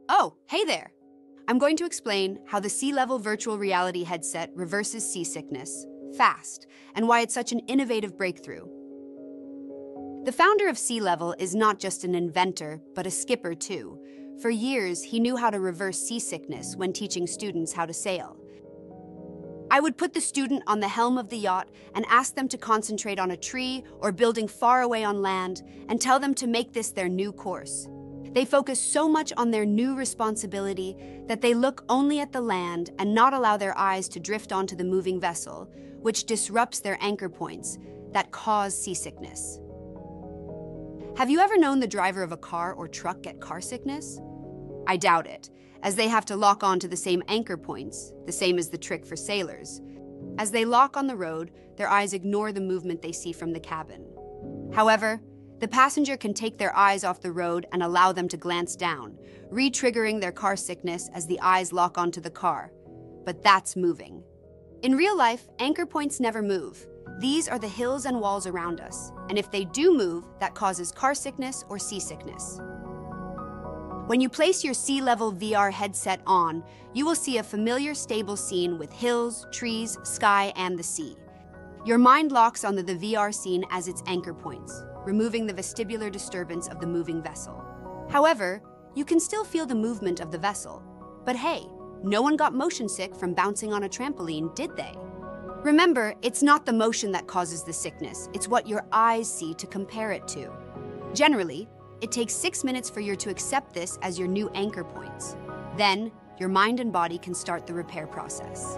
Oh, hey there! I'm going to explain how the sea level virtual reality headset reverses seasickness fast and why it's such an innovative breakthrough. The founder of Sea Level is not just an inventor, but a skipper too. For years, he knew how to reverse seasickness when teaching students how to sail. I would put the student on the helm of the yacht and ask them to concentrate on a tree or building far away on land and tell them to make this their new course. They focus so much on their new responsibility that they look only at the land and not allow their eyes to drift onto the moving vessel, which disrupts their anchor points that cause seasickness. Have you ever known the driver of a car or truck get car sickness? I doubt it, as they have to lock on to the same anchor points, the same as the trick for sailors. As they lock on the road, their eyes ignore the movement they see from the cabin. However, the passenger can take their eyes off the road and allow them to glance down, re-triggering their car sickness as the eyes lock onto the car. But that's moving. In real life, anchor points never move. These are the hills and walls around us, and if they do move, that causes car sickness or seasickness. When you place your Sea Level VR headset on, you will see a familiar, stable scene with hills, trees, sky, and the sea. Your mind locks onto the VR scene as its anchor points, removing the vestibular disturbance of the moving vessel. However, you can still feel the movement of the vessel. But hey, no one got motion sick from bouncing on a trampoline, did they? Remember, it's not the motion that causes the sickness, it's what your eyes see to compare it to. Generally, it takes 6 minutes for you to accept this as your new anchor points. Then, your mind and body can start the repair process.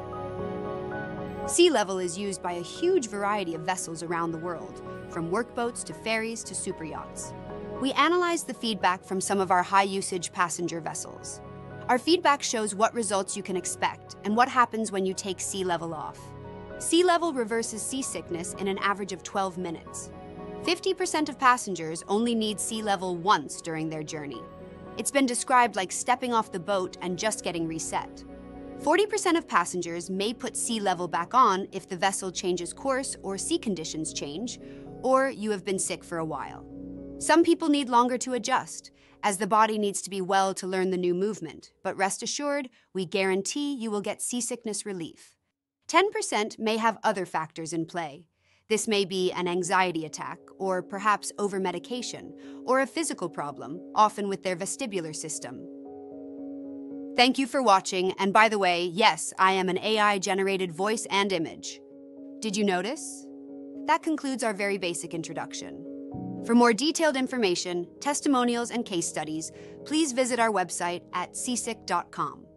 Sea Level is used by a huge variety of vessels around the world, from workboats to ferries to superyachts. We analyzed the feedback from some of our high-usage passenger vessels. Our feedback shows what results you can expect and what happens when you take Sea Level off. Sea Level reverses seasickness in an average of 12 minutes. 50% of passengers only need Sea Level once during their journey. It's been described like stepping off the boat and just getting reset. 40% of passengers may put Sea Level back on if the vessel changes course or sea conditions change, or you have been sick for a while. Some people need longer to adjust, as the body needs to be well to learn the new movement, but rest assured, we guarantee you will get seasickness relief. 10% may have other factors in play. This may be an anxiety attack, or perhaps over-medication, or a physical problem, often with their vestibular system. Thank you for watching, and by the way, yes, I am an AI-generated voice and image. Did you notice? That concludes our very basic introduction. For more detailed information, testimonials, and case studies, please visit our website at seasick.com.